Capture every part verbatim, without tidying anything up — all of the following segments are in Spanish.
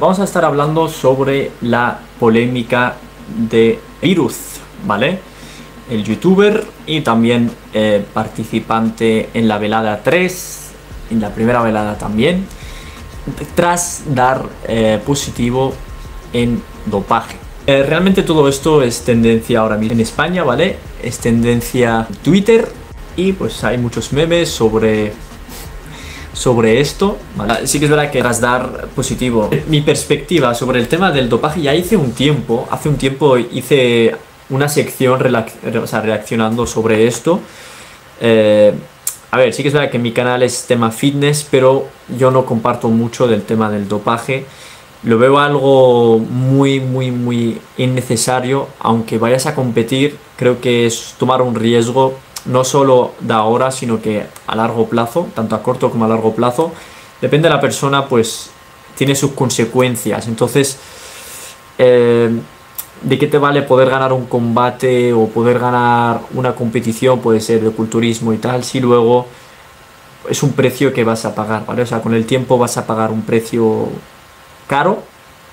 vamos a estar hablando sobre la polémica de Virus, ¿vale? El youtuber y también eh, participante en la velada tres, en la primera velada también, tras dar eh, positivo en dopaje. Eh, realmente todo esto es tendencia ahora mismo en España, ¿vale? Es tendencia en Twitter y pues hay muchos memes sobre... sobre esto, ¿vale? Sí que es verdad que tras dar positivo, mi perspectiva sobre el tema del dopaje, ya hice un tiempo, hace un tiempo hice una sección o sea, reaccionando sobre esto. Eh, a ver, sí que es verdad que mi canal es tema fitness, pero yo no comparto mucho del tema del dopaje. Lo veo algo muy, muy, muy innecesario. Aunque vayas a competir, creo que es tomar un riesgo, no solo de ahora, sino que a largo plazo, tanto a corto como a largo plazo. Depende de la persona, pues tiene sus consecuencias. Entonces, eh, ¿de qué te vale poder ganar un combate o poder ganar una competición, puede ser de culturismo y tal, si luego es un precio que vas a pagar, ¿vale? O sea, con el tiempo vas a pagar un precio caro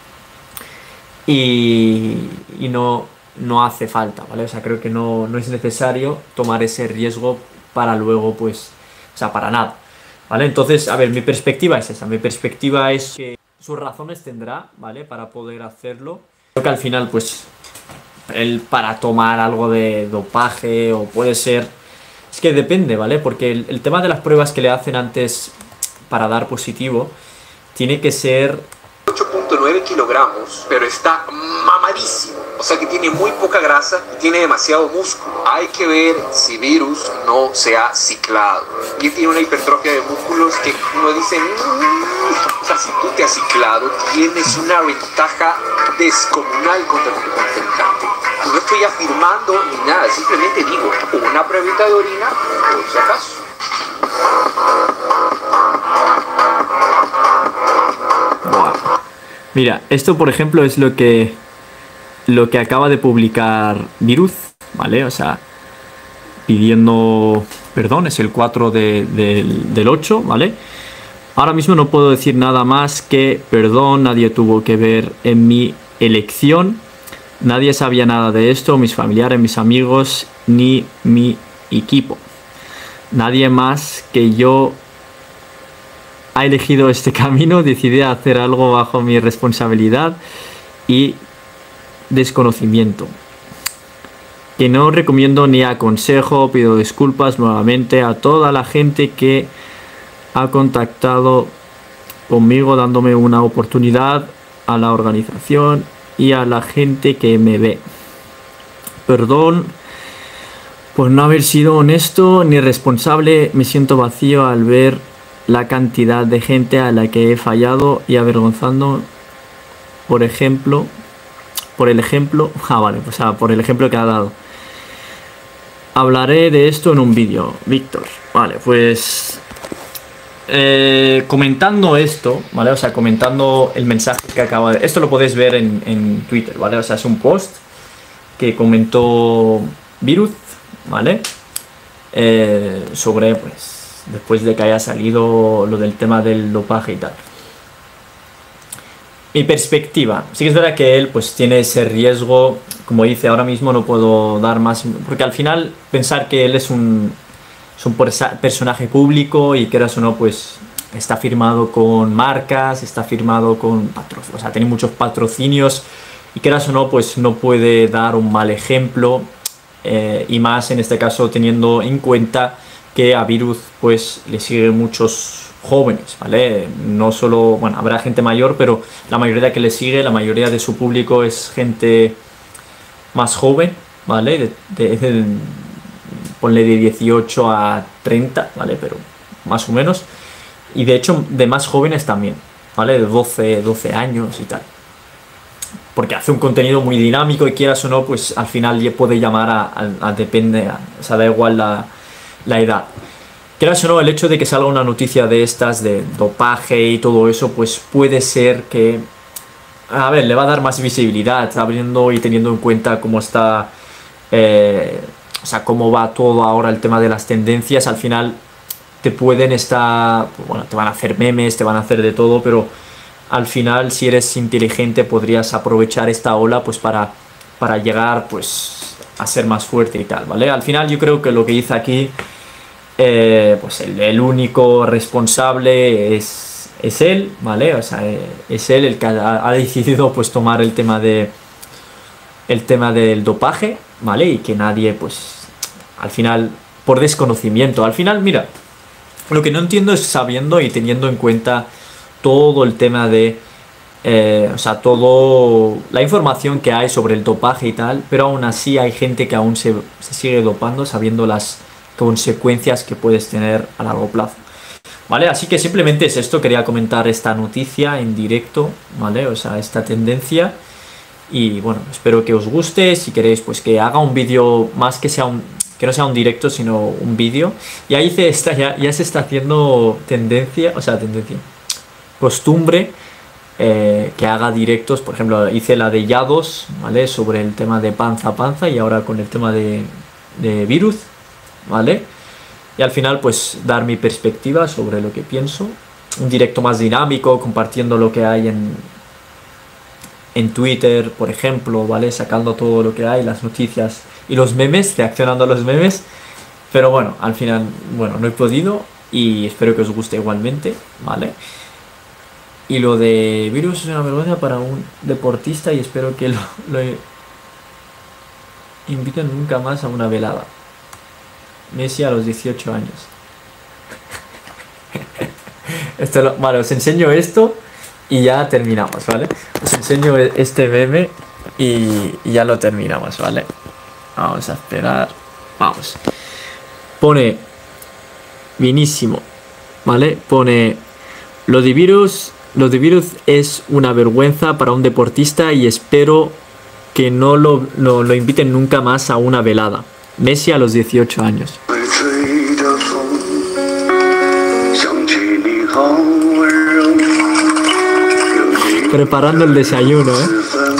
y, y no... no hace falta, ¿vale? O sea, creo que no, no es necesario tomar ese riesgo para luego, pues, o sea, para nada, ¿vale? Entonces, a ver, mi perspectiva es esa, mi perspectiva es que sus razones tendrá, ¿vale? Para poder hacerlo. Creo que al final, pues, él para tomar algo de dopaje o puede ser... Es que depende, ¿vale? Porque el, el tema de las pruebas que le hacen antes para dar positivo tiene que ser... ocho punto nueve kilogramos, pero está mamadísimo, o sea que tiene muy poca grasa y tiene demasiado músculo. Hay que ver si Virus no se ha ciclado. Y tiene una hipertrofia de músculos que uno dice, mmm, o sea, si tú te has ciclado, tienes una ventaja descomunal contra tu contrincante. No estoy afirmando ni nada, simplemente digo, una pruebita de orina, por si acaso. Mira, esto por ejemplo es lo que lo que acaba de publicar Virus, ¿vale? O sea, pidiendo perdón, es el cuatro de, de, del ocho, ¿vale? Ahora mismo no puedo decir nada más que perdón, nadie tuvo que ver en mi elección, nadie sabía nada de esto, mis familiares, mis amigos, ni mi equipo. Nadie más que yo ha elegido este camino, decidí hacer algo bajo mi responsabilidad y desconocimiento. Que no recomiendo ni aconsejo, pido disculpas nuevamente a toda la gente que ha contactado conmigo dándome una oportunidad, a la organización y a la gente que me ve. Perdón por no haber sido honesto ni responsable, me siento vacío al ver la cantidad de gente a la que he fallado y avergonzando, por ejemplo, por el ejemplo, ah vale, o sea, por el ejemplo que ha dado. Hablaré de esto en un vídeo, Víctor. Vale, pues eh, comentando esto, vale, o sea, comentando el mensaje que acaba de... Esto lo podéis ver en, en Twitter, vale, o sea, es un post que comentó Virus, vale, eh, sobre, pues, después de que haya salido lo del tema del dopaje y tal. Mi perspectiva, sí que es verdad que él pues tiene ese riesgo, como dice, ahora mismo no puedo dar más, porque al final pensar que él es un, es un personaje público y quieras o no, pues está firmado con marcas, está firmado con patrocinios, o sea, tiene muchos patrocinios y quieras o no, pues no puede dar un mal ejemplo, eh, y más en este caso teniendo en cuenta que a Virus pues le siguen muchos jóvenes, ¿vale? No solo, bueno, habrá gente mayor, pero la mayoría que le sigue, la mayoría de su público es gente más joven, ¿vale? De, de, de, ponle de dieciocho a treinta, ¿vale? Pero más o menos. Y de hecho de más jóvenes también, ¿vale? De doce, doce años y tal. Porque hace un contenido muy dinámico y quieras o no, pues al final ya puede llamar a, a, a depende, a, o sea, da igual la... la edad. Quieras o no, el hecho de que salga una noticia de estas, de dopaje y todo eso, pues puede ser que, a ver, le va a dar más visibilidad, sabiendo y teniendo en cuenta cómo está, eh, o sea, cómo va todo ahora el tema de las tendencias. Al final te pueden estar, bueno, te van a hacer memes, te van a hacer de todo, pero al final, si eres inteligente, podrías aprovechar esta ola pues para, para llegar pues a ser más fuerte y tal, ¿vale? Al final yo creo que lo que dice aquí, eh, pues el, el único responsable es, es él, ¿vale? O sea, eh, es él el que ha, ha decidido pues tomar el tema de el tema del dopaje, ¿vale? Y que nadie, pues, al final, por desconocimiento, al final, mira, lo que no entiendo es sabiendo y teniendo en cuenta todo el tema de, eh, o sea, todo la información que hay sobre el dopaje y tal, pero aún así hay gente que aún se, se sigue dopando sabiendo las consecuencias que puedes tener a largo plazo, ¿vale? Así que simplemente es esto, quería comentar esta noticia en directo, ¿vale? O sea, esta tendencia. Y bueno, espero que os guste. Si queréis pues que haga un vídeo más que sea un que no sea un directo sino un vídeo. Y ahí se está, ya, ya se está haciendo tendencia, o sea, tendencia, costumbre, eh, que haga directos. Por ejemplo, hice la de Yados, ¿vale? Sobre el tema de panza a panza, y ahora con el tema de, de virus, ¿vale? Y al final pues dar mi perspectiva sobre lo que pienso. Un directo más dinámico, compartiendo lo que hay en en Twitter, por ejemplo, ¿vale? Sacando todo lo que hay, las noticias y los memes, reaccionando a los memes. Pero bueno, al final, bueno, no he podido y espero que os guste igualmente, ¿vale? Y lo de virus es una vergüenza para un deportista y espero que lo, lo inviten nunca más a una velada. Messi a los dieciocho años. Esto lo, vale, os enseño esto y ya terminamos, ¿vale? Os enseño este meme y, y ya lo terminamos, ¿vale? Vamos a esperar. Vamos. Pone Vinísimo, ¿vale? Pone lo de virus, lo de virus es una vergüenza para un deportista y espero que no lo, no, lo inviten nunca más a una velada. Messi a los dieciocho años. Preparando el desayuno, ¿eh?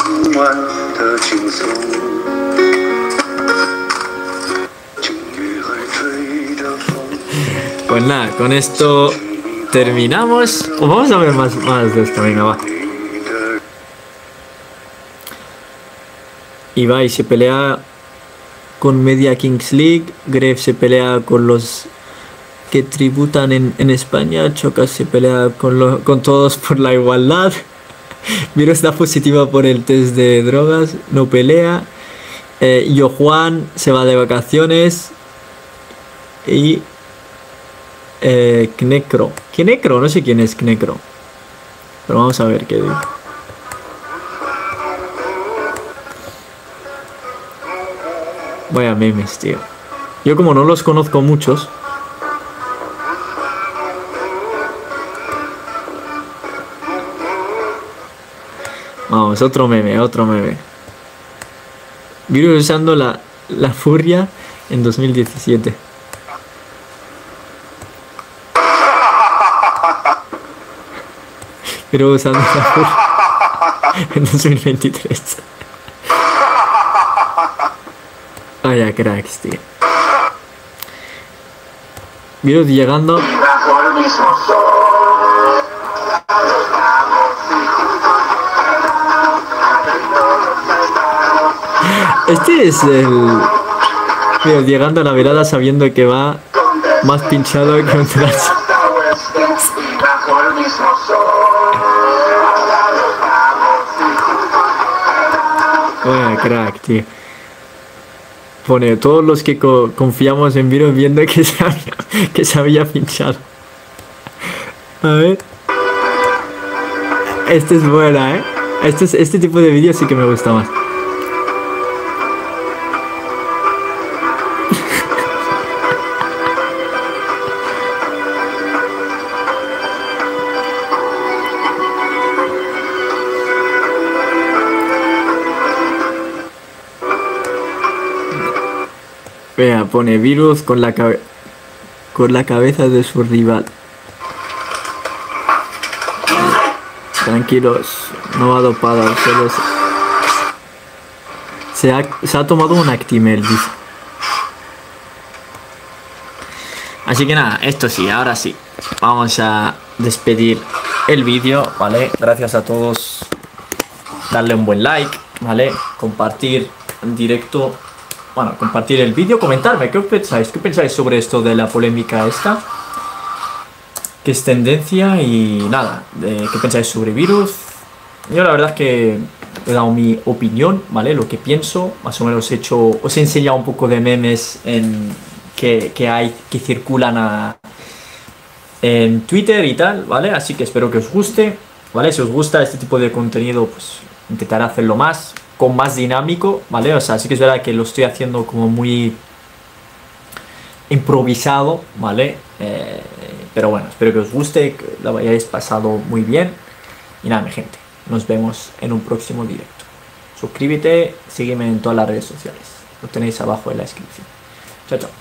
Pues nada, con esto terminamos. O vamos a ver más, más de esto, venga, va. Ibai se pelea con Media Kings League. Gref se pelea con los que tributan en, en España. Chocas se pelea con, lo, con todos por la igualdad. Miro está positiva por el test de drogas, no pelea. Eh, Yo Juan se va de vacaciones. Y eh, Knecro. Knecro, no sé quién es Knecro. Pero vamos a ver qué dice. Vaya memes, tío. Yo como no los conozco muchos. Vamos, otro meme, otro meme. Virus usando la, la furia en dos mil diecisiete. Virus usando la furia en dos mil veintitrés. Vaya cracks, tío. Virus llegando. Este es el... Mira, llegando a la velada sabiendo que va más pinchado que un trazo. Vaya crack, tío. Pone todos los que co confiamos en Virus viendo que se había, que se había pinchado. A ver. Este es buena, ¿eh? Este, es, este tipo de vídeos sí que me gusta más. Vea, pone Virus con la, con la cabeza de su rival. Tranquilos, no va dopado, solo se, se, ha, se ha tomado un Actimel, dice. Así que nada, esto sí, ahora sí. Vamos a despedir el vídeo, ¿vale? Gracias a todos. Darle un buen like, ¿vale? Compartir en directo. Bueno, compartir el vídeo, comentarme, ¿qué pensáis? ¿Qué pensáis sobre esto de la polémica esta? ¿Qué es tendencia? Y nada, ¿qué pensáis sobre virus? Yo la verdad es que he dado mi opinión, ¿vale? Lo que pienso, más o menos he hecho, os he enseñado un poco de memes en, que, que hay, que circulan a, en Twitter y tal, ¿vale? Así que espero que os guste, ¿vale? Si os gusta este tipo de contenido, pues intentaré hacerlo más, con más dinámico, ¿vale? O sea, sí que es verdad que lo estoy haciendo como muy improvisado, ¿vale? Eh, pero bueno, espero que os guste, que lo hayáis pasado muy bien. Y nada, mi gente, nos vemos en un próximo directo. Suscríbete, sígueme en todas las redes sociales. Lo tenéis abajo en la descripción. Chao, chao.